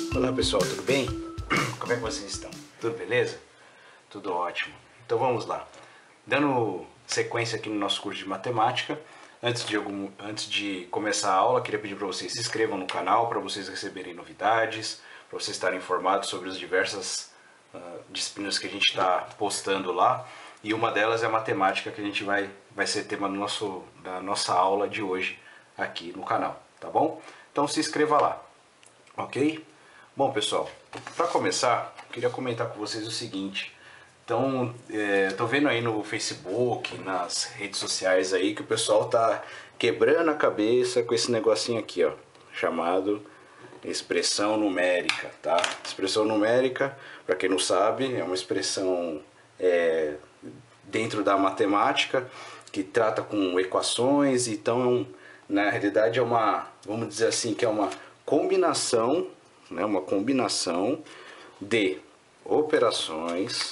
Olá pessoal, tudo bem? Como é que vocês estão? Tudo beleza? Tudo ótimo. Então vamos lá. Dando sequência aqui no nosso curso de matemática, antes de começar a aula, queria pedir para vocês se inscrevam no canal para vocês receberem novidades, para vocês estarem informados sobre as diversas disciplinas que a gente está postando lá. E uma delas é a matemática, que a gente vai ser tema da nossa aula de hoje aqui no canal, tá bom? Então se inscreva lá, ok? Bom pessoal, para começar, eu queria comentar com vocês o seguinte. Então, tô vendo aí no Facebook, nas redes sociais aí, que o pessoal tá quebrando a cabeça com esse negocinho aqui, ó, chamado expressão numérica, tá? Expressão numérica, para quem não sabe, é uma expressão dentro da matemática que trata com equações. Então, na realidade é uma, vamos dizer assim, que é uma combinação, né, uma combinação de operações.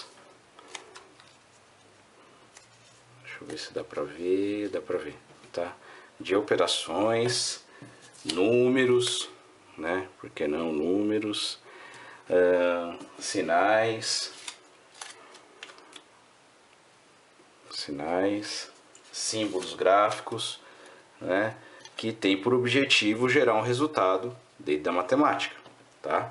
Deixa eu ver se dá pra ver, tá? De operações, números, né? Por que não números? Sinais, símbolos gráficos, né? Que tem por objetivo gerar um resultado dentro da matemática, tá?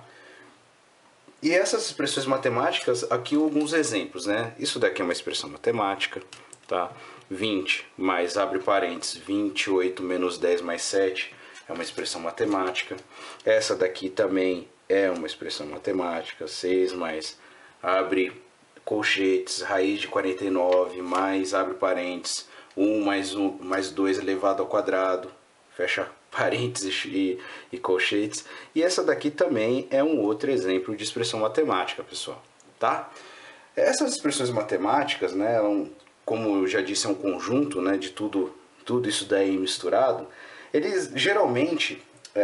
E essas expressões matemáticas, aqui alguns exemplos, né? Isso daqui é uma expressão matemática, tá? 20 mais, abre parênteses, 28 menos 10 mais 7 é uma expressão matemática. Essa daqui também é uma expressão matemática. 6 mais, abre colchetes, raiz de 49 mais, abre parênteses, 1 mais 2 elevado ao quadrado, fecha parênteses e colchetes. E essa daqui também é um outro exemplo de expressão matemática, pessoal, tá? Essas expressões matemáticas, né, como eu já disse, é um conjunto, né, de tudo isso daí misturado. Eles geralmente,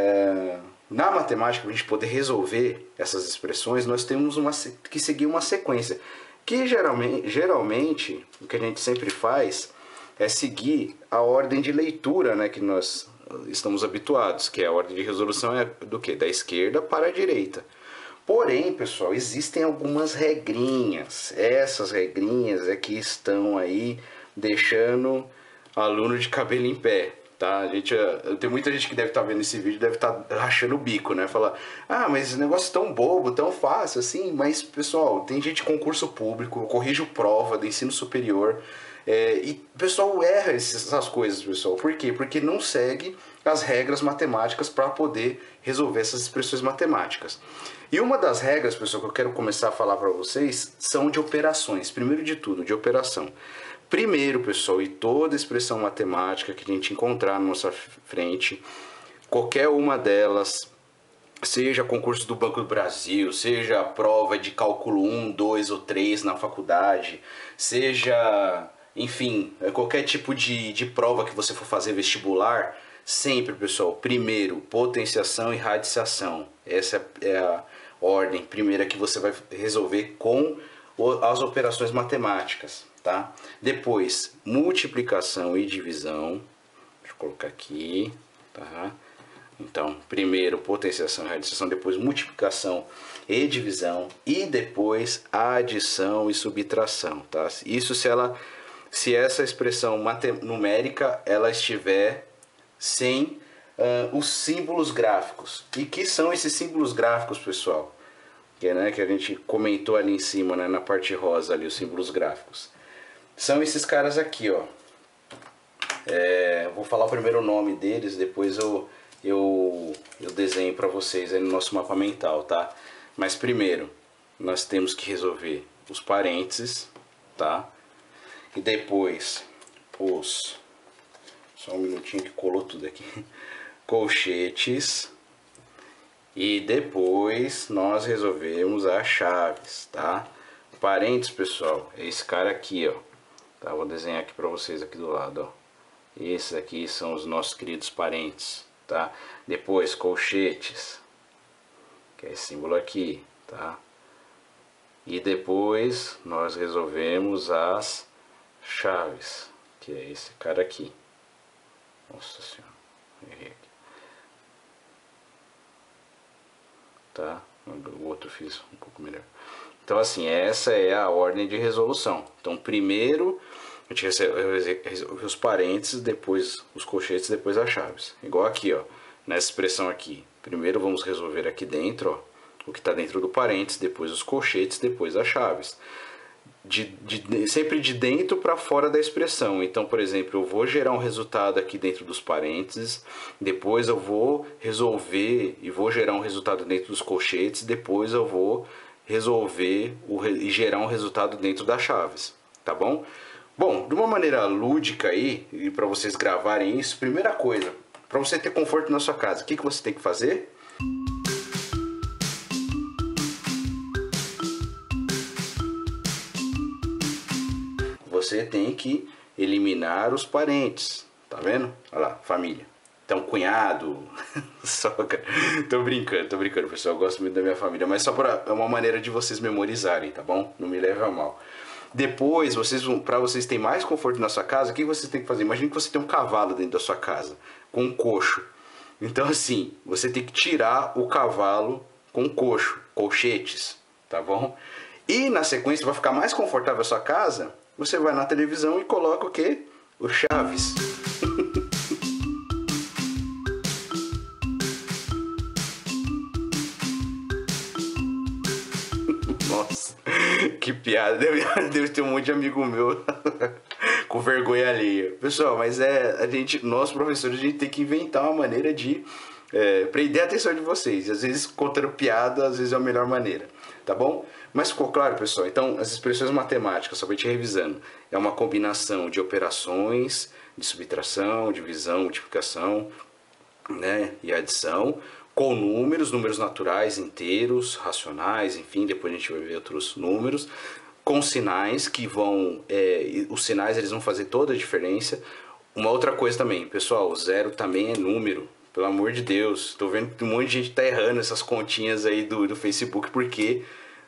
na matemática, para a gente poder resolver essas expressões, nós temos que seguir uma sequência, que geralmente o que a gente sempre faz é seguir a ordem de leitura, né, que nós estamos habituados, que é a ordem de resolução é do que? Da esquerda para a direita. Porém, pessoal, existem algumas regrinhas. Essas regrinhas é que estão aí deixando aluno de cabelo em pé, tá? Tem muita gente que deve estar vendo esse vídeo, deve estar rachando o bico, né? Falar, mas esse negócio é tão bobo, tão fácil assim. Mas, pessoal, tem gente de concurso público, eu corrijo prova do ensino superior. E o pessoal erra essas coisas, pessoal. Por quê? Porque não segue as regras matemáticas para poder resolver essas expressões matemáticas. E uma das regras, pessoal, que eu quero começar a falar para vocês são de operações. Primeiro de tudo, de operação. Primeiro, pessoal, e toda expressão matemática que a gente encontrar na nossa frente, qualquer uma delas, seja concurso do Banco do Brasil, seja prova de cálculo 1, 2 ou 3 na faculdade, seja, enfim, qualquer tipo de prova que você for fazer vestibular, sempre, pessoal, primeiro, potenciação e radiciação. Essa é a ordem primeira que você vai resolver com as operações matemáticas, tá? Depois, multiplicação e divisão. Deixa eu colocar aqui, tá? Então, primeiro potenciação e radiciação, depois multiplicação e divisão, e depois adição e subtração, tá? Isso se essa expressão numérica ela estiver sem os símbolos gráficos. E que são esses símbolos gráficos, pessoal? Que a gente comentou ali em cima, né, na parte rosa ali, os símbolos gráficos. São esses caras aqui, ó. Vou falar primeiro o nome deles, depois eu desenho para vocês aí no nosso mapa mental, tá? Mas primeiro, nós temos que resolver os parênteses, tá? E depois só um minutinho que colou tudo aqui. Colchetes. E depois nós resolvemos as chaves, tá? Parênteses, pessoal, é esse cara aqui, ó. Tá? Vou desenhar aqui para vocês aqui do lado, ó. Esses aqui são os nossos queridos parênteses, tá? Depois colchetes, que é esse símbolo aqui, tá? E depois nós resolvemos as chaves, que é esse cara aqui. Nossa senhora, errei aqui. Tá? O outro eu fiz um pouco melhor. Então assim, essa é a ordem de resolução. Então primeiro a gente resolve os parênteses, depois os colchetes, depois as chaves. Igual aqui, ó, nessa expressão aqui. Primeiro vamos resolver aqui dentro, ó, o que está dentro do parênteses, depois os colchetes, depois as chaves. Sempre de dentro para fora da expressão. Então, por exemplo, eu vou gerar um resultado aqui dentro dos parênteses, depois eu vou resolver e vou gerar um resultado dentro dos colchetes, depois eu vou resolver e gerar um resultado dentro das chaves, tá bom? Bom, de uma maneira lúdica aí, e para vocês gravarem isso, primeira coisa, para você ter conforto na sua casa, o que você tem que fazer? Você tem que eliminar os parentes, tá vendo? Olha lá, família. Então, cunhado, sogra. Tô brincando, pessoal. Eu gosto muito da minha família, mas só é uma maneira de vocês memorizarem, tá bom? Não me leve a mal. Depois, para vocês terem mais conforto na sua casa, o que vocês têm que fazer? Imagine que você tem um cavalo dentro da sua casa, com um coxo. Então, assim, você tem que tirar o cavalo com coxo, colchetes, tá bom? E na sequência, vai ficar mais confortável a sua casa, você vai na televisão e coloca o quê? O Chaves. Nossa, que piada. Deve ter um monte de amigo meu com vergonha alheia. Pessoal, mas nós professores, a gente tem que inventar uma maneira de prender a atenção de vocês. Às vezes, contando piada, às vezes é a melhor maneira. Tá bom? Mas ficou claro, pessoal? Então, as expressões matemáticas, somente revisando, é uma combinação de operações, de subtração, divisão, multiplicação, né, e adição, com números naturais, inteiros, racionais, enfim, depois a gente vai ver outros números, com sinais que vão, os sinais eles vão fazer toda a diferença. Uma outra coisa também, pessoal, o zero também é número. Pelo amor de Deus, tô vendo que um monte de gente tá errando essas continhas aí do Facebook porque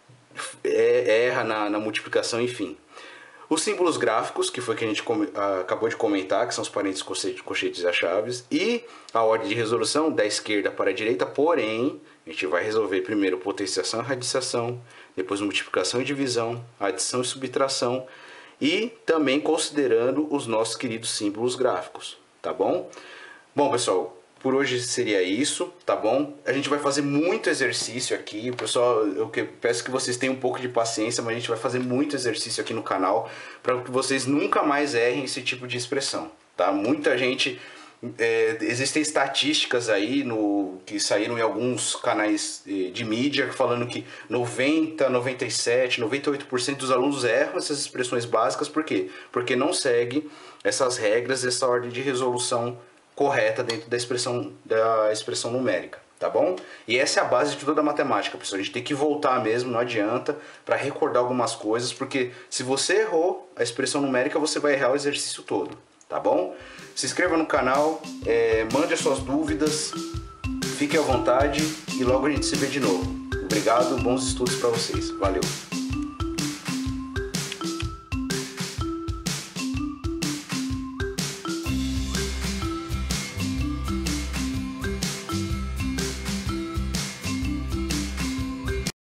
erra na multiplicação, enfim. Os símbolos gráficos, que foi que a gente acabou de comentar, que são os parênteses, colchetes e as chaves. E a ordem de resolução da esquerda para a direita, porém, a gente vai resolver primeiro potenciação e radiciação, depois multiplicação e divisão, adição e subtração, e também considerando os nossos queridos símbolos gráficos, tá bom? Bom, pessoal, por hoje seria isso, tá bom? A gente vai fazer muito exercício aqui. Pessoal, eu peço que vocês tenham um pouco de paciência, mas a gente vai fazer muito exercício aqui no canal para que vocês nunca mais errem esse tipo de expressão, tá? Muita gente... existem estatísticas aí que saíram em alguns canais de mídia falando que 90, 97, 98% dos alunos erram essas expressões básicas. Por quê? Porque não segue essas regras, essa ordem de resolução correta dentro da expressão numérica, tá bom? E essa é a base de toda a matemática, pessoal. A gente tem que voltar mesmo, não adianta, para recordar algumas coisas, porque se você errou a expressão numérica, você vai errar o exercício todo, tá bom? Se inscreva no canal, mande as suas dúvidas, fique à vontade e logo a gente se vê de novo. Obrigado, bons estudos para vocês. Valeu!